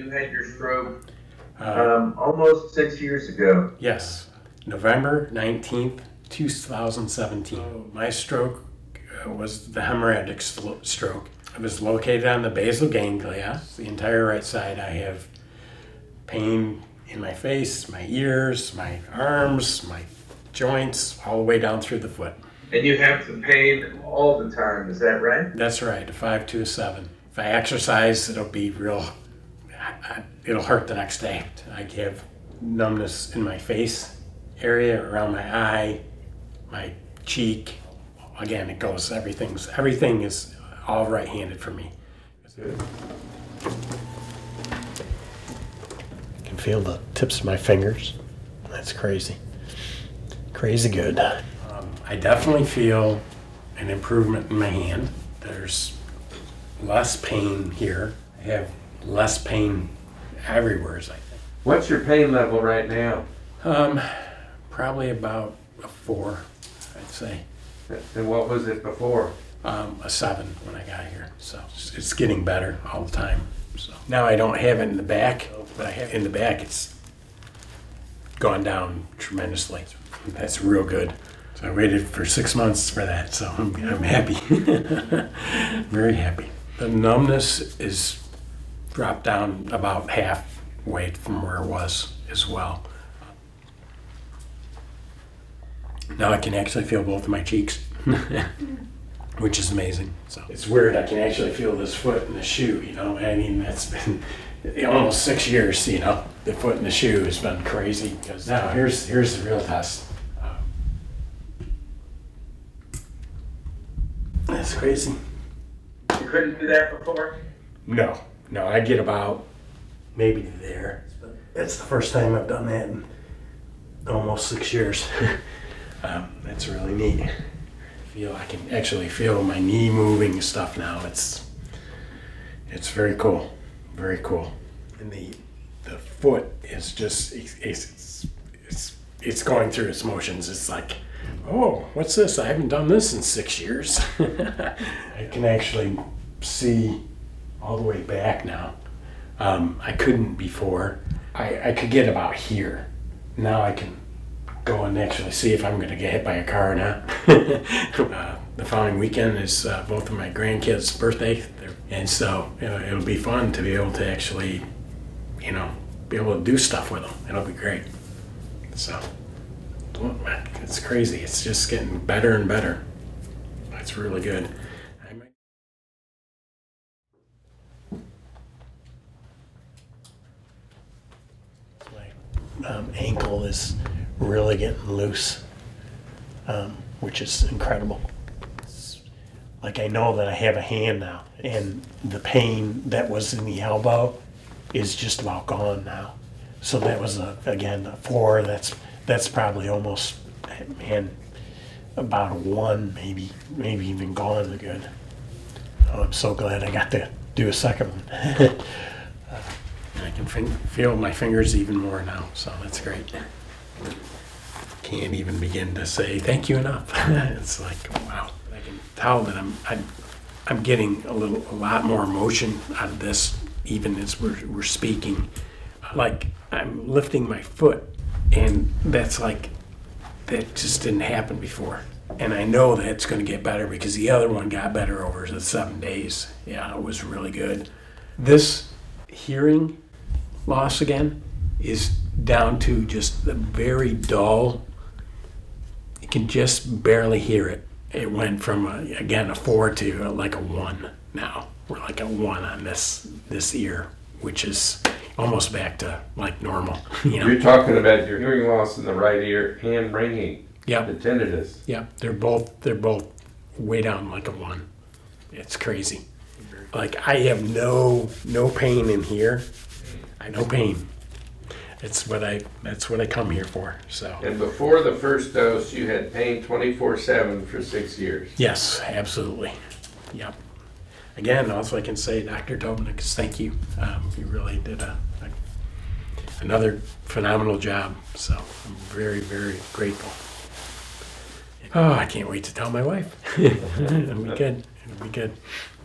You had your stroke almost 6 years ago. Yes, November 19th, 2017. My stroke was the hemorrhagic stroke. It was located on the basal ganglia, the entire right side. I have pain in my face, my ears, my arms, my joints, all the way down through the foot. And you have the pain all the time, is that right? That's right, a 5 to a 7. If I exercise, it'll be real, it'll hurt the next day. I have numbness in my face area, around my eye, my cheek. Again, it goes, everything is all right-handed for me. I can feel the tips of my fingers. That's crazy. Crazy good. I definitely feel an improvement in my hand. There's less pain here. I have less pain everywhere, I think. What's your pain level right now? Probably about a 4, I'd say. And what was it before? A 7 when I got here. So it's getting better all the time. So now I don't have it in the back, but I have in the back. It's gone down tremendously. That's real good. So I waited for 6 months for that, so I'm happy. Very happy. The numbness is dropped down about halfway from where it was as well. Now I can actually feel both of my cheeks, which is amazing. So it's weird, I can actually feel this foot in the shoe, you know. I mean, that's been almost 6 years, you know. The foot in the shoe has been crazy. Because now here's the real test. That's crazy. You couldn't do that before? No, I get about maybe there. That's the first time I've done that in almost 6 years. That's really neat. I can actually feel my knee moving and stuff now. It's very cool, very cool. And the foot is just it's going through its motions. It's like, oh, what's this? I haven't done this in 6 years. I can actually see all the way back now. I couldn't before. I could get about here. Now I can go and actually see if I'm going to get hit by a car or not. The following weekend is both of my grandkids' birthday, and so it'll be fun to be able to actually, be able to do stuff with them. It'll be great. So it's crazy. It's just getting better and better. That's really good. My ankle is really getting loose, which is incredible. Like, I know that I have a hand now, and the pain that was in the elbow is just about gone now. So that was again a 4. That's probably almost, man, about a 1, maybe even gone good. Oh, I'm so glad I got to do a second one. I can feel my fingers even more now, so that's great. Can't even begin to say thank you enough. It's like, wow. I can tell that I'm getting a lot more emotion out of this, even as we're speaking. Like, I'm lifting my foot, and that just didn't happen before. And I know that it's going to get better because the other one got better over the 7 days. Yeah, it was really good. This hearing loss again is down to just the very dull. You can just barely hear it. It went from again a 4 to like a 1 now. We're like a 1 on this ear, which is almost back to like normal. You're talking about your hearing loss in the right ear and ringing. Yeah. The tinnitus. Yeah, they're both way down like a 1. It's crazy. Like, I have no pain in here. No pain. That's what I come here for. So. And before the first dose, you had pain 24/7 for 6 years. Yes, absolutely. Yep. Again, also I can say, Dr. Tobinick, thank you. You really did another phenomenal job. So I'm very, very grateful. Oh, I can't wait to tell my wife. It'll be good. It'll be good.